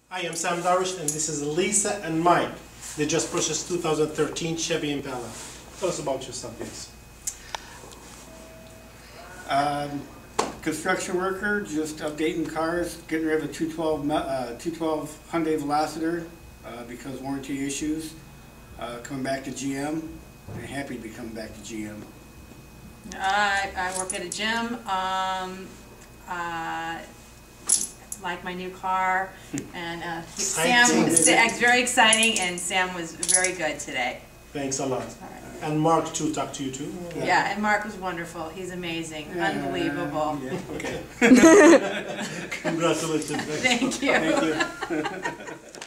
Hi, I'm Sam Darwish, and this is Lisa and Mike. They just purchased 2013 Chevy Impala. Tell us about yourself, please. Construction worker, just updating cars, getting rid of a 212 Hyundai Velociter because warranty issues. Coming back to GM, and happy to be coming back to GM. I work at a gym. Like my new car, and it's very exciting, and Sam was very good today. Thanks a lot. And Mark too, talk to you too. Yeah, and Mark was wonderful. He's amazing, unbelievable. Yeah, okay. Congratulations. Thank you. Thank you.